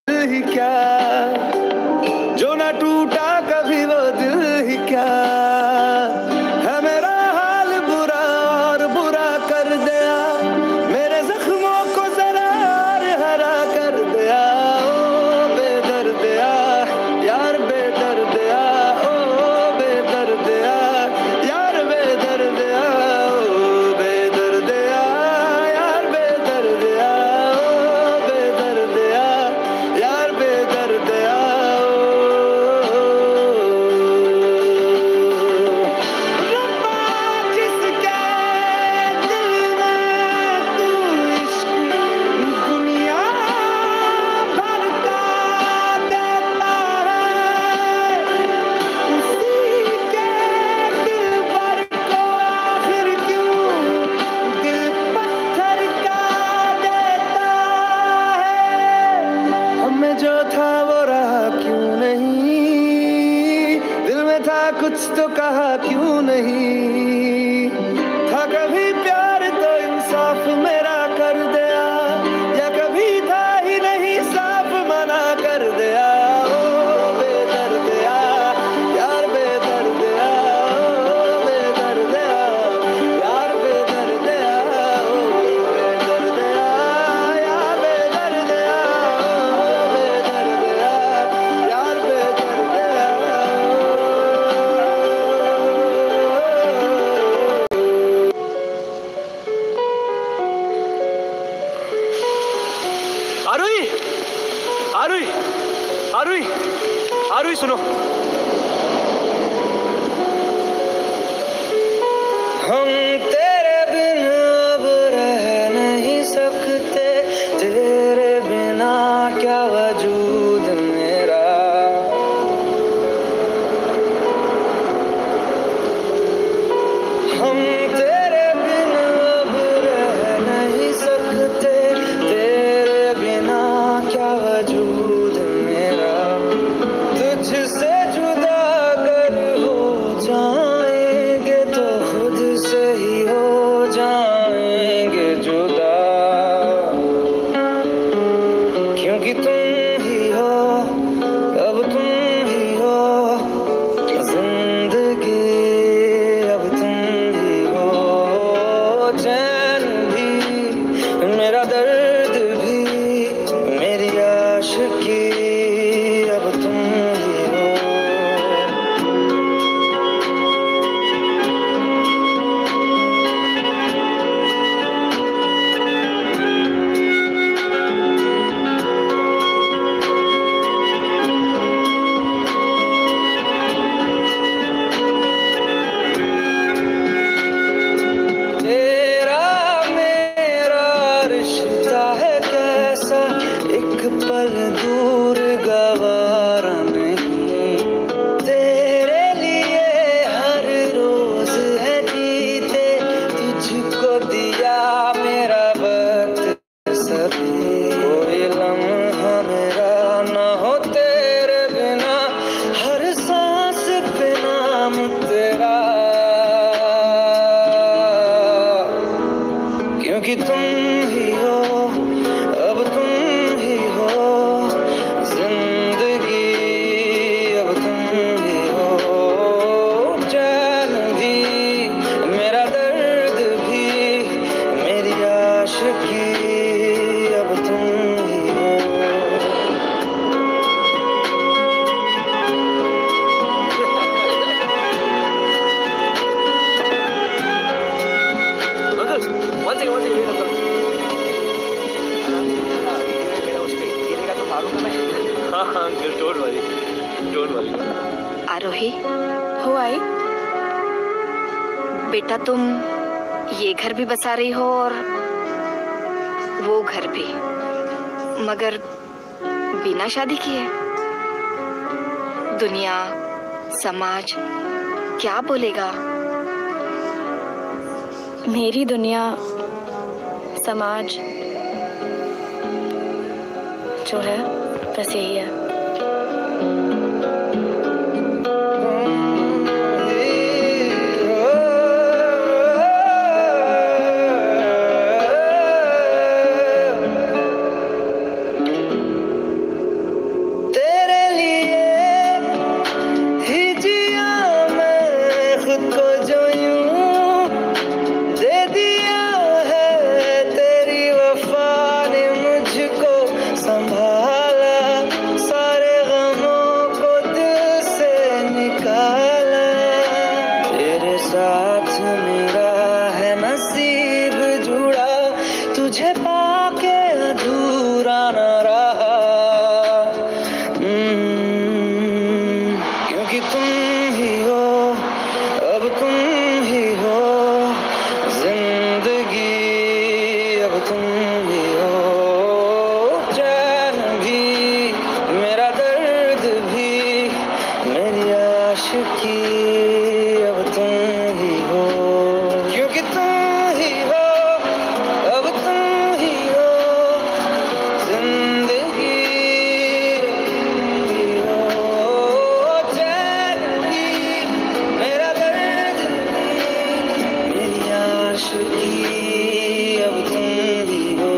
ही क्या, जो ना टूटा कभी वो दिल ही क्या, है मेरा हाल बुरा और बुरा कर दिया, मेरे जख्मों को जरा हरा कर दिया। ओ बेदर्दिया यार बेदर्दिया, ओ बेदर्दिया यार बेदर्दिया, ओ बेदर्दिया यार बेदर्दिया, ओ बेदर्दिया यार बेदर्दिया। जो था वो रहा क्यों नहीं, दिल में था कुछ तो कहा क्यों नहीं, था कभी प्यार तो इंसाफ मेरा कर दिया, या कभी था ही नहीं साफ मना कर दिया। ओ बेदर्दिया यार बेदर्दिया, ओ बेदर्दिया यार बेदर्दिया, ओ बेदर्दिया यार बेदर्दिया, यार बेदर्दिया। आरुई, आरुई, आरुई, आरुई सुनो। हम तेरे बिन अब रह नहीं सकते, तेरे बिना क्या वजूद मेरा, हम तेरे बिन अब रह नहीं सकते, तेरे बिना क्या वजूद मेरा, तुझसे जुदा अगर हो जाएंगे तो खुद से ही हो जाएंगे जुदा, क्योंकि तुम ही हो, अब तुम ही हो जिंदगी, अब तुम ही हो चैन भी, मेरा दर्द भी, मेरी आशिकी, अब तुम ही हो। तेरा मेरा रिश्ता है कैसा, एक पल दूर गवारा नहीं, तेरे लिए हर रोज है जीते, तुझको दिया मेरा वक्त सभी, कोई लम्हा मेरा ना हो तेरे बिना, हर सांस पे नाम तेरा, क्योंकि तुम ही हो, अब तुम ही हो जिंदगी, अब तुम ही हो चैन भी, मेरा दर्द भी, मेरी आशिकी, अब तुम ही हो। One second, हाँ uncle don't worry, don't worry. Aarohi, हो आई बेटा, तुम ये घर भी बसा रही हो और वो घर भी, मगर बिना शादी किए। दुनिया समाज क्या बोलेगा? मेरी दुनिया समाज जो है बस यही है। तुझे पाके अधूरा न रहा, क्योंकि तुम ही हो, अब तुम ही हो जिंदगी, अब तुम ही हो चैन भी, मेरा दर्द भी, मेरी आशिकी, अब तुम ही हो, क्योंकि तुम ही हो, अब तुम ही हो जिंदगी, तुम ही हो चैन भी, मेरा दर्द भी, मेरी आशिकी, अब तुम ही हो।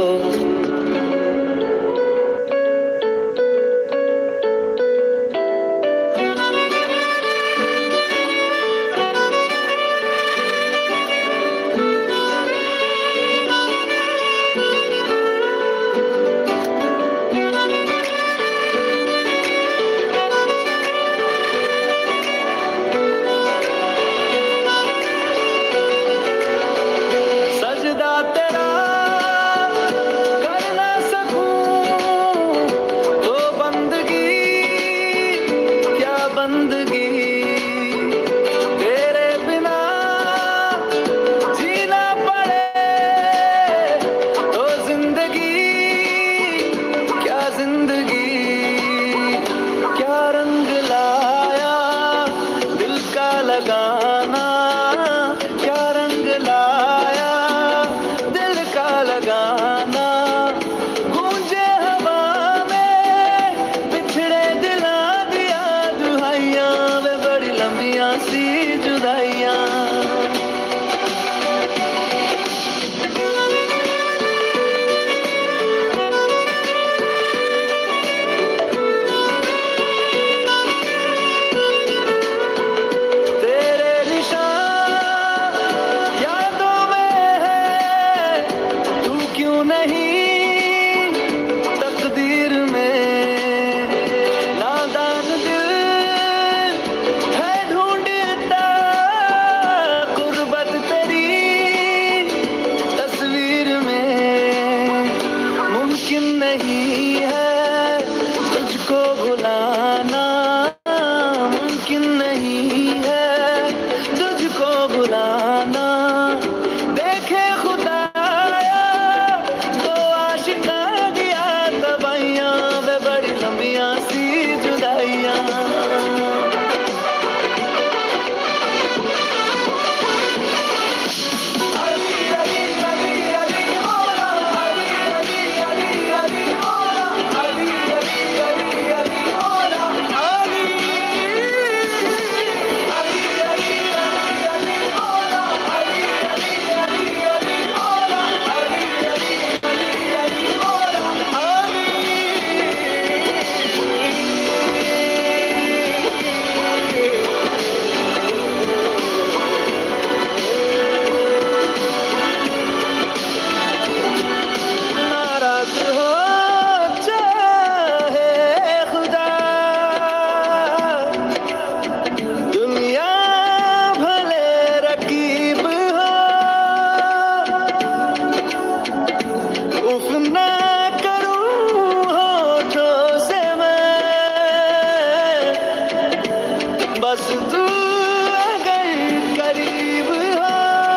सजदा तेरा कर ना सकूं तो बंदगी, क्या बंदगी, तेरे बिना जीना पड़े तो जिंदगी, क्या जिंदगी, क्या रंग लाया दिल का लगाना, क्या रंग लाया दिल का लगाना, गूंजे हवा में बिछड़े दिला दिया दुहाइयां, वे बड़ी लंबियां सी जुदाइयां। तेरे निशान यादों में है, तू क्यों नहीं तकदीर में, नादान दिल है ढूंढता गुर्बत तेरी तस्वीर में, मुमकिन नहीं है तुझको भुलाना, मुमकिन नहीं है तुझको भुलाना, देखे खुदाया तो आशिका दिया तबाइयां, वे बड़ी लंबियां सी जुदाइयां। नाराज हो चाहे खुदा, दुनिया भले रकीब हो, उफ ना करूं होठों से मैं, बस तू अगर करीब हो,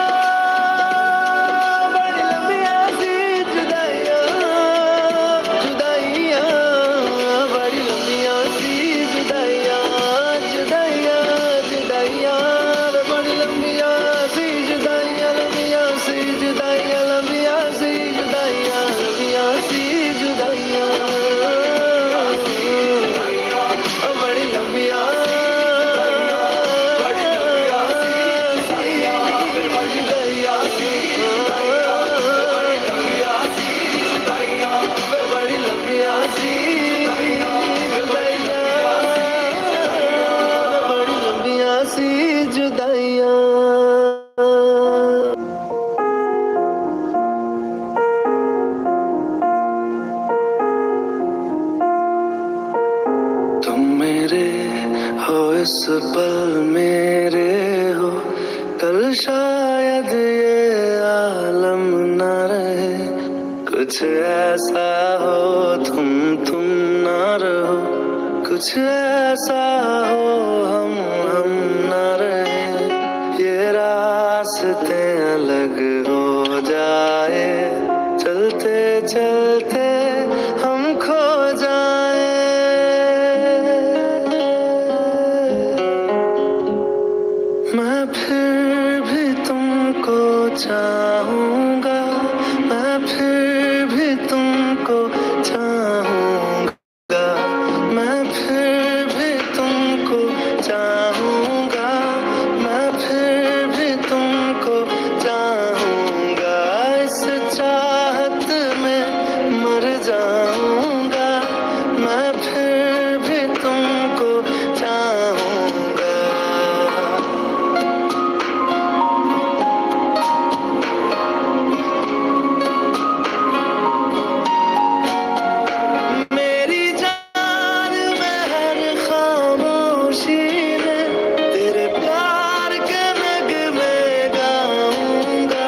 बड़ी लंबियां सी जुदाइयां, जुदाइयां, बड़ी लंबियां सी जुदाइयां, जुदाइयां, जुदाइयां, वे बड़ी लंबियां सी जुदाइयां, लंबियां सी जुदाइयां, लंबियां सी जुदाइयां, लंबियां सी जुदाइयां, बड़ी लंबियां तुम मेरे हो इस पल मेरे हो, कल शायद ये आलम न रहे। कुछ ऐसा हो तुम ना रहो, कुछ ऐसा हो हम ना रहे, ये रास्ते अलग हो जाए, चलते चलते हम खो जाए। मैं फिर भी तुमको चाहूंगा, मैं फिर भी तुमको चाहूंगा, मैं फिर भी तुमको चाहूंगा, मैं फिर भी तुमको चाहूंगा, इस चाहत में मर जाऊंगा, मैं फिर भी तुमको चाहूंगा। मेरी जान में हर खामोशी में तेरे प्यार के नगमे गाऊंगा।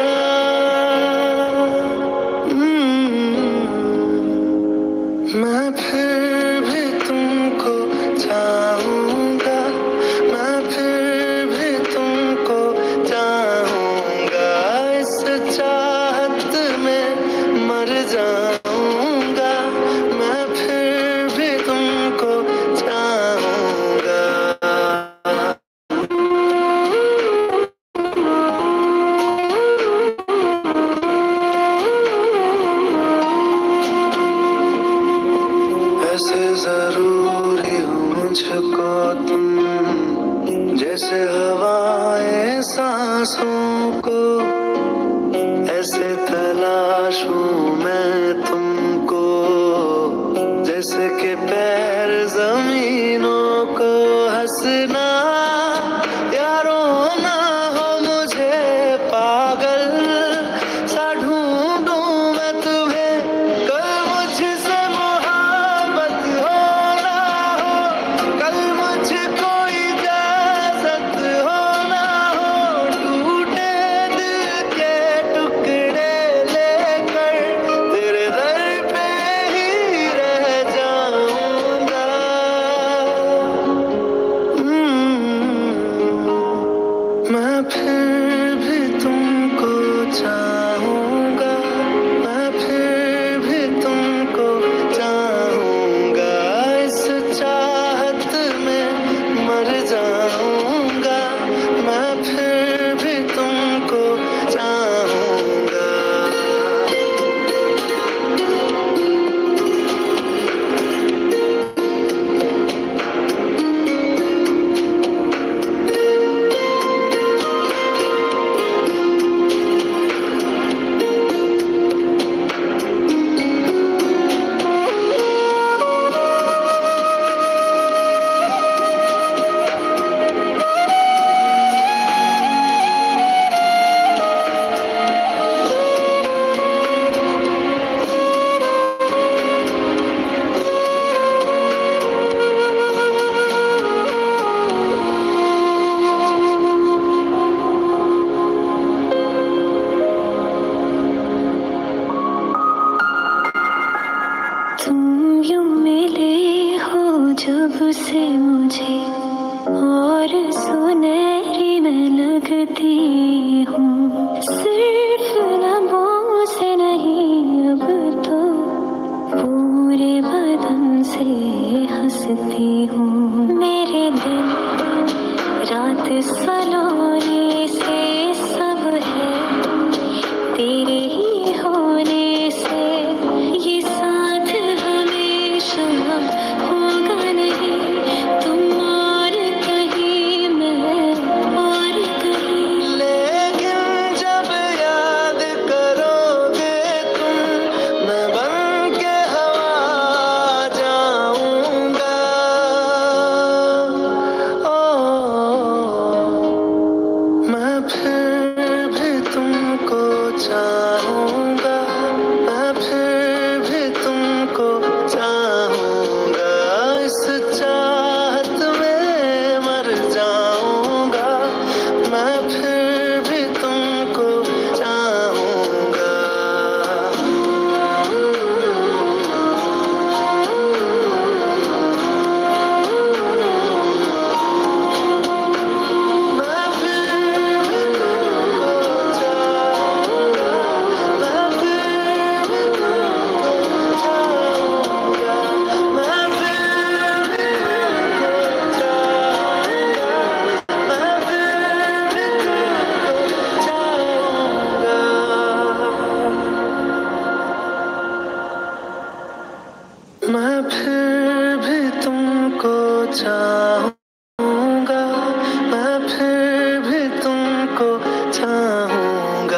मैं फिर भी तुमको चाहूंगा, मैं फिर भी तुमको चाहूंगा, इस चाहत में मर जाऊंगा, मैं फिर भी तुमको चाहूंगा। ऐसे जरूरी हो मुझको तुम, जैसे हवाएं सांसों को, ऐसे तलाशूं मैं तुमको, जैसे कि पैर जमीनों को। हंसना या रोना हो मुझे पागल सा ढूंढूं मैं तुम्हें, कल मुझसे मोहब्बत हो ना हो, कल मुझको इजाजत हो ना हो, टूटे दिल के टुकड़े लेकर तेरे दर पे ही रह जाऊंगा। मैं फिर भी तुमको चाहूंगा, मैं फिर भी तुमको चाहूंगा, इस चाहत में मर जाऊंगा, मैं फिर भी तुमको चाहूंगा। तुम यूं मिले हो जब से मुझे, और सुनहरी मैं लगती हूँ, सिर्फ लबों से नहीं अब तो पूरे बदन से हंसती हूँ। मेरे दिन रात सलोने से सब है तेरे ही होने से, ये साथ हमेशा होगा नहीं, तुम और कहीं मैं फिर भी तुमको चाहूंगा, मैं फिर भी तुमको चाहूंगा।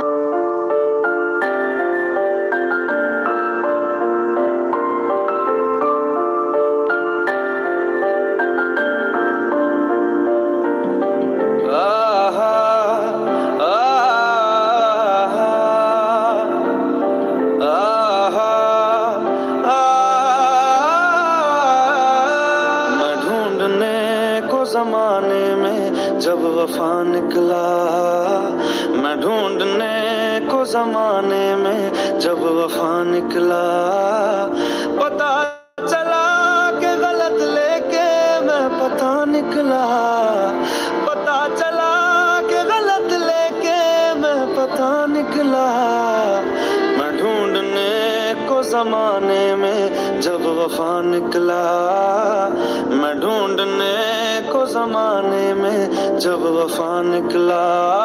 जमाने में जब वफा निकला, मैं ढूंढने को जमाने में जब वफा निकला, पता चला कि गलत लेके मैं पता निकला, पता चला कि गलत लेके मैं पता निकला। मैं ढूंढने को जमाने में जब वफा निकला, मैं ढूंढने को जमाने में जब वफा निकला।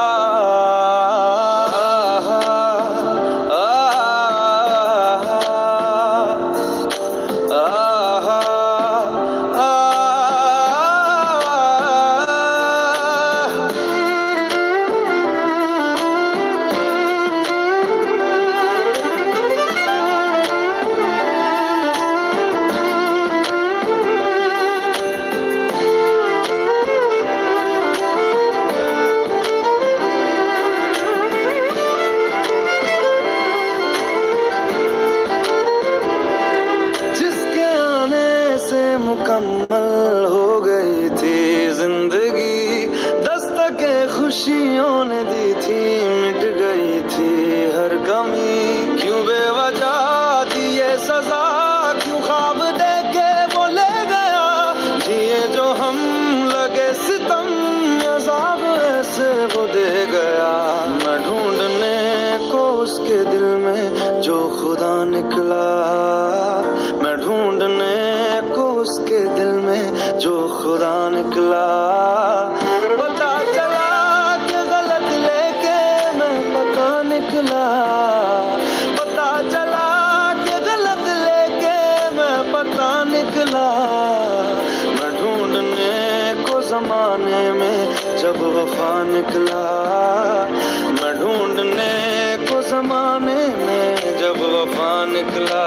मुकम्मल हो गई थी जिंदगी, दस्तके खुशियों ने दी थी, मिट गई थी हर कमी। क्यों बेवजह दी ये सजा, क्यों ख्वाब देके वो ले गया, जिए जो हम लगे सितम, अज़ाब ऐसे वो दे गया। मैं ढूंढने को उसके दिल में जो खुदा निकला, मैं ढूंढने उसके दिल में जो खुदा निकला, पता चला कि गलत लेके मैं पता निकला, पता चला कि गलत लेके मैं पता निकला। मैं ढूंढने को जमाने में जब वफा निकला, मैं ढूंढने को जमाने में जब वफा निकला।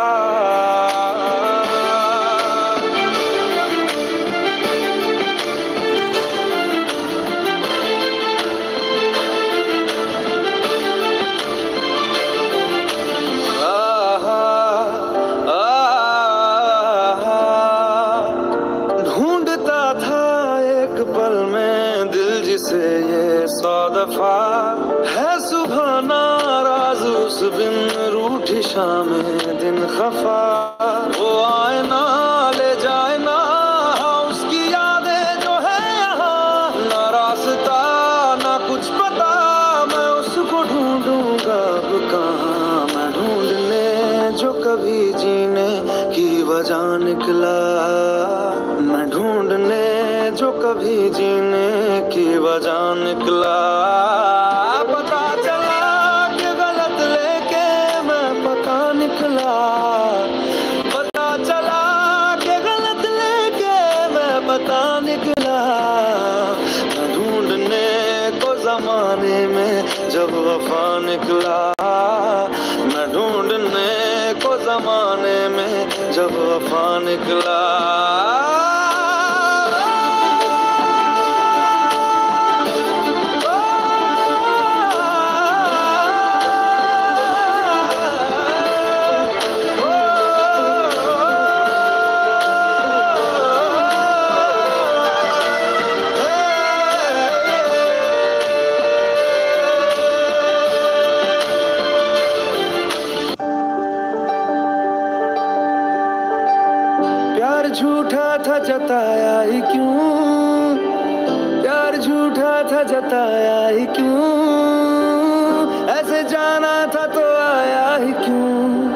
से ये 100 दफा है सुबह नाराज, उस बिन रूठी शामें दिन खफा। वो आए ना ले जाए ना उसकी यादें जो है यहाँ, ना रास्ता ना कुछ पता, मैं उसको ढूंढूंगा अब कहाँ। मैं ढूंढने जो कभी जीने की वजह निकला, मैं ढूंढने जो कभी जीने की वजह निकला, पता चला कि गलत लेके मैं पता निकला, पता चला कि गलत लेके मैं पता निकला। मैं ढूंढने को जमाने में जब वफा निकला, मैं ढूंढने को जमाने में जब वफा निकला। प्यार झूठा था जताया ही क्यों, प्यार झूठा था जताया ही क्यों, ऐसे जाना था तो आया ही क्यों।